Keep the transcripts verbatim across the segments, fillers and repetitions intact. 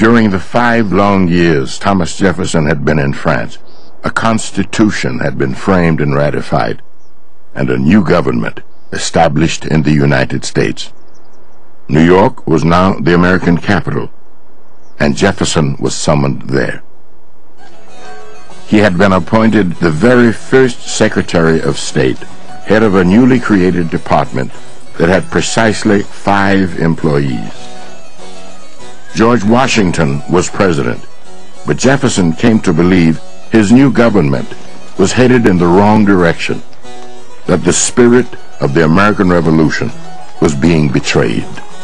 During the five long years Thomas Jefferson had been in France, a constitution had been framed and ratified, and a new government established in the United States. New York was now the American capital, and Jefferson was summoned there. He had been appointed the very first Secretary of State, head of a newly created department that had precisely five employees. George Washington was president, but Jefferson came to believe his new government was headed in the wrong direction, that the spirit of the American Revolution was being betrayed.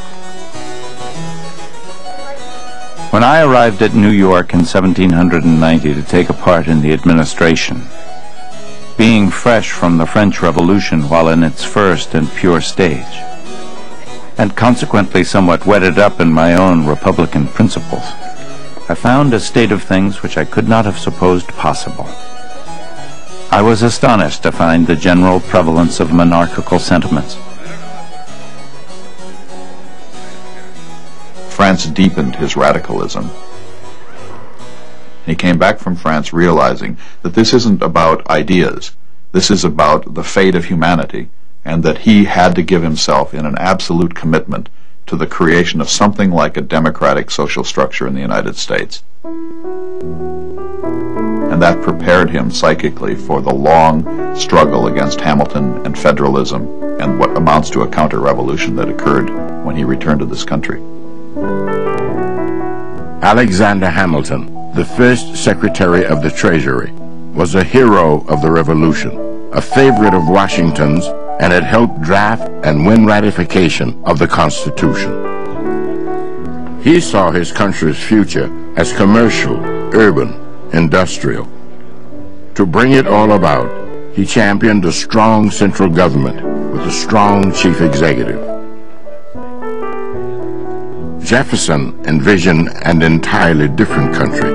When I arrived at New York in seventeen ninety to take a part in the administration, being fresh from the French Revolution while in its first and pure stage, and consequently somewhat wetted up in my own Republican principles, I found a state of things which I could not have supposed possible. I was astonished to find the general prevalence of monarchical sentiments. France deepened his radicalism. He came back from France realizing that this isn't about ideas, this is about the fate of humanity, and that he had to give himself in an absolute commitment to the creation of something like a democratic social structure in the United States. And that prepared him psychically for the long struggle against Hamilton and federalism and what amounts to a counter-revolution that occurred when he returned to this country. Alexander Hamilton, the first Secretary of the Treasury, was a hero of the Revolution, a favorite of Washington's, and had helped draft and win ratification of the Constitution. He saw his country's future as commercial, urban, industrial. To bring it all about, he championed a strong central government with a strong chief executive. Jefferson envisioned an entirely different country.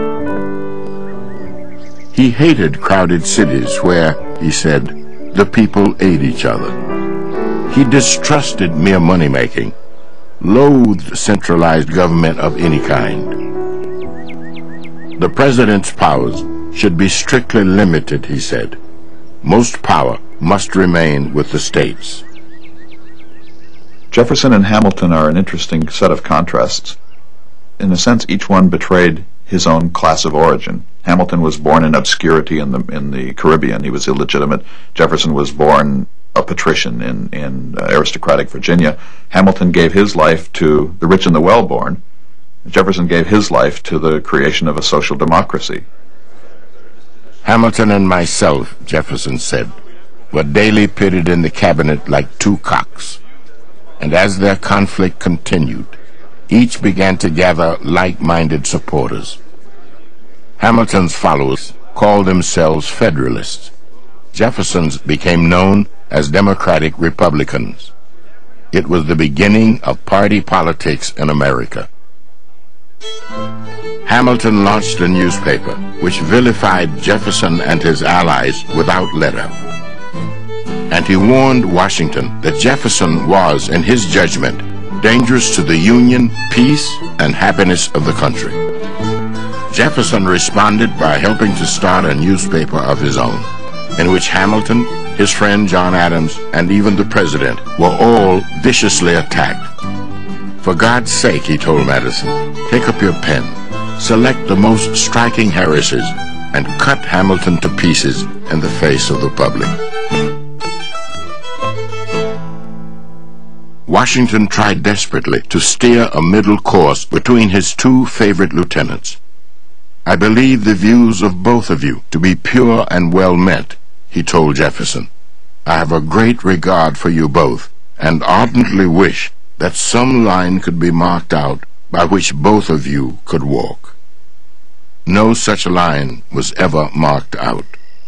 He hated crowded cities where, he said, the people ate each other. He distrusted mere money-making, loathed centralized government of any kind. The president's powers should be strictly limited, he said. Most power must remain with the states. Jefferson and Hamilton are an interesting set of contrasts. In a sense, each one betrayed his own class of origin. Hamilton was born in obscurity in the in the Caribbean. He was illegitimate. Jefferson was born a patrician in, in uh, aristocratic Virginia. Hamilton gave his life to the rich and the well-born. Jefferson gave his life to the creation of a social democracy. Hamilton and myself, Jefferson said, were daily pitted in the cabinet like two cocks. And as their conflict continued, each began to gather like-minded supporters. Hamilton's followers called themselves Federalists. Jefferson's became known as Democratic Republicans. It was the beginning of party politics in America. Hamilton launched a newspaper which vilified Jefferson and his allies without letter. And he warned Washington that Jefferson was, in his judgment, dangerous to the Union, peace, and happiness of the country. Jefferson responded by helping to start a newspaper of his own, in which Hamilton, his friend John Adams, and even the president were all viciously attacked. For God's sake, he told Madison, take up your pen, select the most striking heresies, and cut Hamilton to pieces in the face of the public. Washington tried desperately to steer a middle course between his two favorite lieutenants. I believe the views of both of you to be pure and well meant, he told Jefferson. I have a great regard for you both, and ardently wish that some line could be marked out by which both of you could walk. No such line was ever marked out.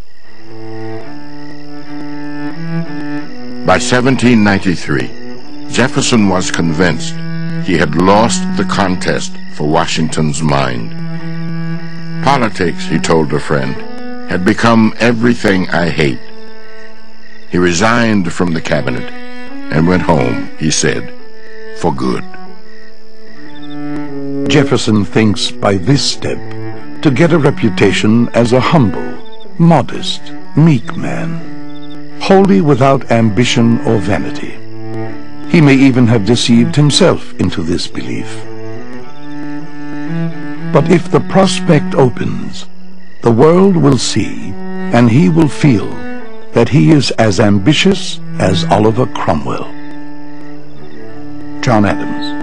By seventeen ninety-three, Jefferson was convinced he had lost the contest for Washington's mind. Politics, he told a friend, had become everything I hate. He resigned from the cabinet and went home, he said, for good. Jefferson thinks by this step to get a reputation as a humble, modest, meek man, wholly without ambition or vanity. He may even have deceived himself into this belief. But if the prospect opens, the world will see, and he will feel, that he is as ambitious as Oliver Cromwell. John Adams.